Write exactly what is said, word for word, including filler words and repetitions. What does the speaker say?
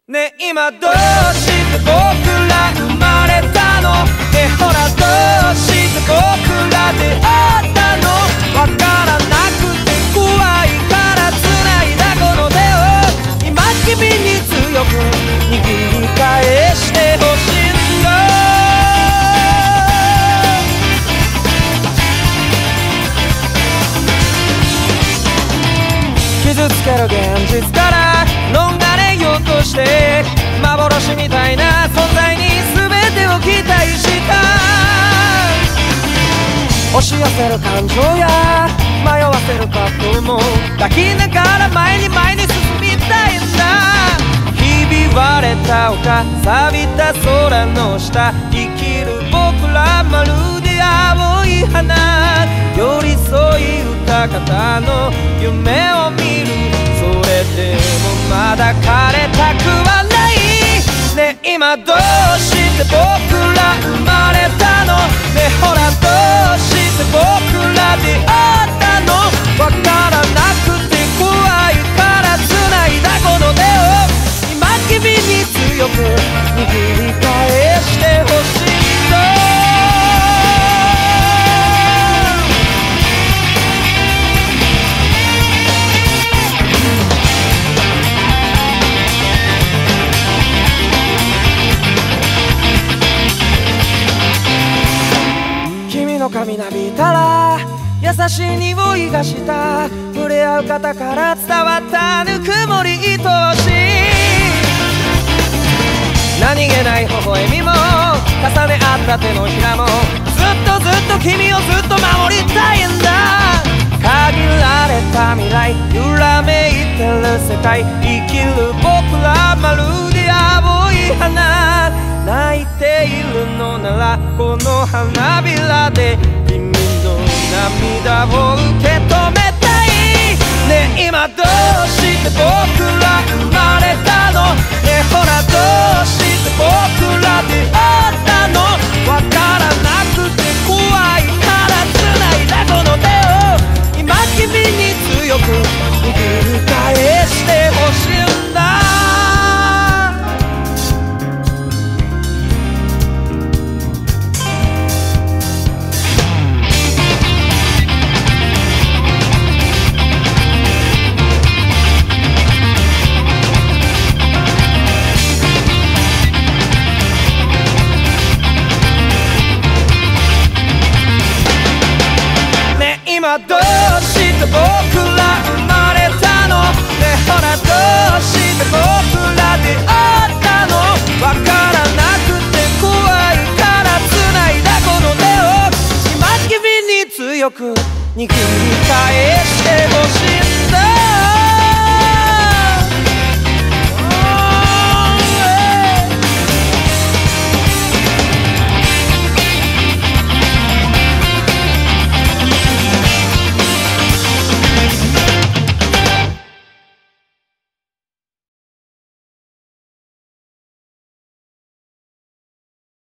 ねえ今どうして僕ら生まれたの？ねえほらどうして僕ら出会ったの？わからなくて怖いから繋いだこの手を今君に強く握り返してほしいんだ。傷つける現実から逃れようとして幻みたいな存在に全てを期待した押し寄せる感情や迷わせる過去も抱きながら前に前に進みたいんだ。ひび割れた丘錆びた空の下生きる僕らまるで青い花寄り添い歌方の夢を見る。それでもまだ枯れたくはないねえ今どうして僕ら生まれたの？ねえほらどうして僕ら出会ったの？わからなくて怖いから繋いだこの手を今君に強く握り返してほしいんだ。髪なびいたら優しい匂いがした触れ合う方から伝わったぬくもり愛しい何気ない微笑みも重ね合った手のひらもずっとずっと君をずっと守りたいんだ。限られた未来揺らめいてる世界生きる僕らまるで青い花泣いているのならこの花びらで君の涙を受け止めたいねえ今どうして僕ら生まれたの？ねえほらどうして僕ら出会ったの？わからなくて怖いから繋いだこの手を今君に強く握り返してほしいんだ。今どうして僕ら生まれたの？ねえほらどうして僕ら出会ったの？わからなくて怖いから繋いだこの手を今君に強く握り返してほしい。